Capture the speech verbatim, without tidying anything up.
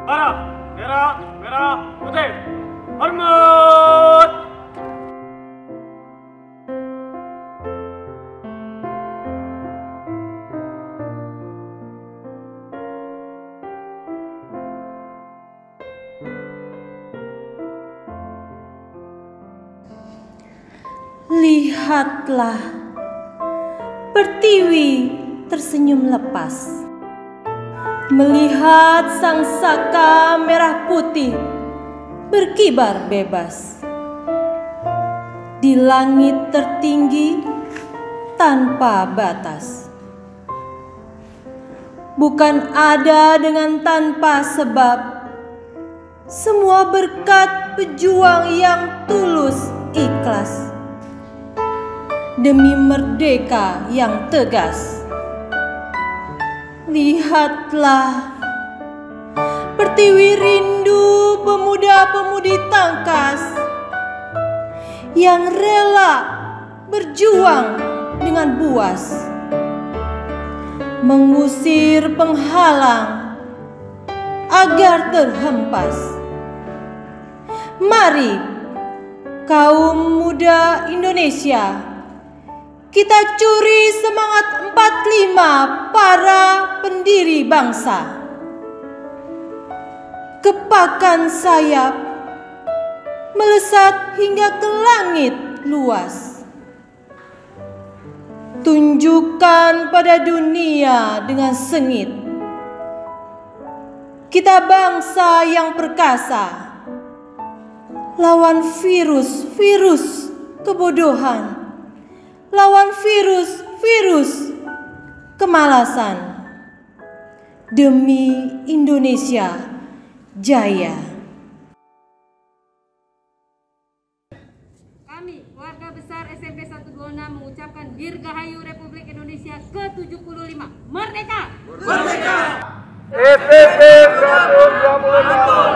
Merah, merah, merah, putih. Hormat. Lihatlah, Pertiwi tersenyum lepas, melihat sang saka merah putih berkibar bebas di langit tertinggi tanpa batas. Bukan ada dengan tanpa sebab, semua berkat pejuang yang tulus ikhlas demi merdeka yang tegas. Lihatlah, Pertiwi rindu pemuda-pemudi tangkas yang rela berjuang dengan buas, mengusir penghalang agar terhempas. Mari kaum muda Indonesia, kita curi semangat empat puluh lima para pendiri bangsa. Kepakan sayap melesat hingga ke langit luas. Tunjukkan pada dunia dengan sengit, kita bangsa yang perkasa, lawan virus-virus kebodohan, lawan virus-virus kemalasan, demi Indonesia jaya. Kami, warga besar S M P seratus dua puluh enam mengucapkan Dirgahayu Republik Indonesia ke tujuh puluh lima. Merdeka! Merdeka! S M P seratus dua puluh enam